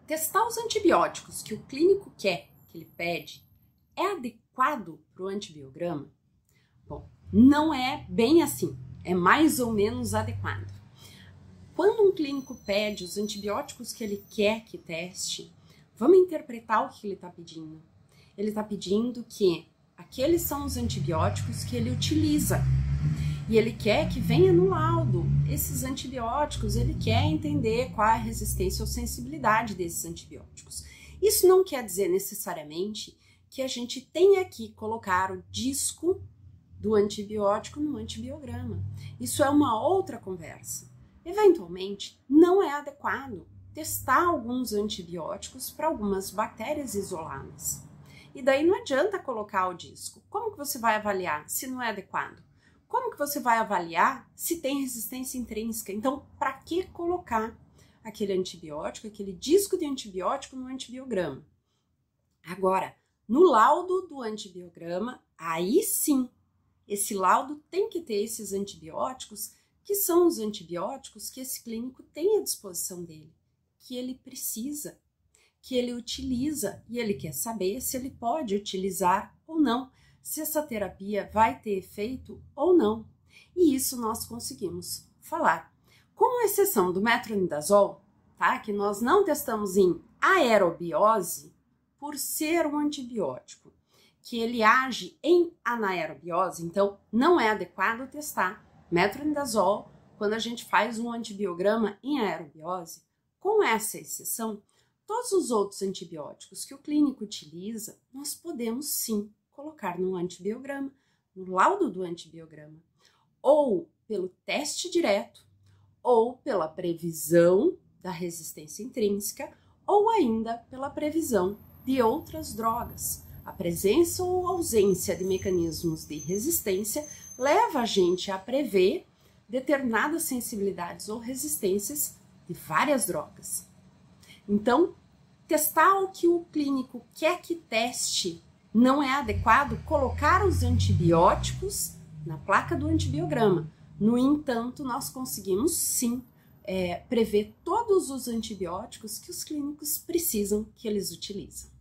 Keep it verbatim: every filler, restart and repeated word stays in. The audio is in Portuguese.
testar os antibióticos que o clínico quer, que ele pede, é adequado para o antibiograma? Bom, não é bem assim, é mais ou menos adequado. Quando um clínico pede os antibióticos que ele quer que teste, vamos interpretar o que ele está pedindo. Ele está pedindo que aqueles são os antibióticos que ele utiliza. E ele quer que venha no laudo esses antibióticos, ele quer entender qual é a resistência ou sensibilidade desses antibióticos. Isso não quer dizer necessariamente que a gente tenha que colocar o disco do antibiótico no antibiograma. Isso é uma outra conversa. Eventualmente, não é adequado testar alguns antibióticos para algumas bactérias isoladas. E daí não adianta colocar o disco. Como que você vai avaliar se não é adequado? Como que você vai avaliar se tem resistência intrínseca? Então, para que colocar aquele antibiótico, aquele disco de antibiótico no antibiograma? Agora, no laudo do antibiograma, aí sim, esse laudo tem que ter esses antibióticos, que são os antibióticos que esse clínico tem à disposição dele, que ele precisa, que ele utiliza, e ele quer saber se ele pode utilizar ou não, se essa terapia vai ter efeito ou não. E isso nós conseguimos falar. Com exceção do metronidazol, tá? Que nós não testamos em aerobiose, por ser um antibiótico, que ele age em anaerobiose, então não é adequado testar metronidazol quando a gente faz um antibiograma em aerobiose. Com essa exceção, todos os outros antibióticos que o clínico utiliza, nós podemos sim colocar no antibiograma, no laudo do antibiograma, ou pelo teste direto, ou pela previsão da resistência intrínseca, ou ainda pela previsão de outras drogas. A presença ou ausência de mecanismos de resistência leva a gente a prever determinadas sensibilidades ou resistências de várias drogas. Então, testar o que o clínico quer que teste não é adequado colocar os antibióticos na placa do antibiograma. No entanto, nós conseguimos sim é, prever todos os antibióticos que os clínicos precisam que eles utilizam.